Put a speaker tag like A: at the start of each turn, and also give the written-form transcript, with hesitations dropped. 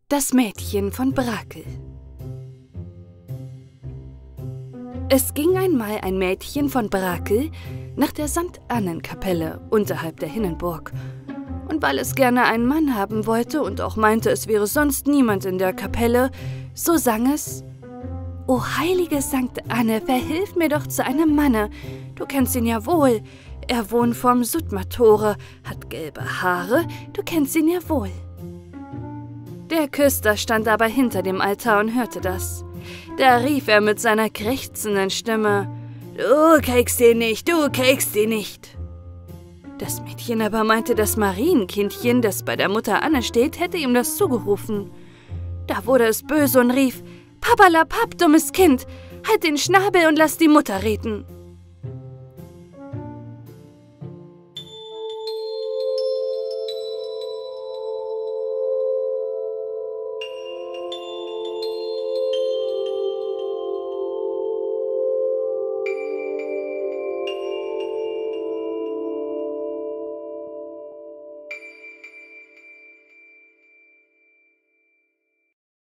A: Das Mädchen von Brakel. Es ging einmal ein Mädchen von Brakel nach der St. Annenkapelle unterhalb der Hinnenburg. Und weil es gerne einen Mann haben wollte und auch meinte, es wäre sonst niemand in der Kapelle, so sang es: »O heilige St. Anne, verhilf mir doch zu einem Manne. Du kennst ihn ja wohl. Er wohnt vorm Sudmertore, hat gelbe Haare, du kennst ihn ja wohl.« Der Küster stand aber hinter dem Altar und hörte das. Da rief er mit seiner krächzenden Stimme: »Du kriegst ihn nicht, du kriegst ihn nicht!« Das Mädchen aber meinte, das Marienkindchen, das bei der Mutter Anne steht, hätte ihm das zugerufen. Da wurde es böse und rief: »Papperlapapp, dummes Kind, halt den Schnabel und lass die Mutter reden!«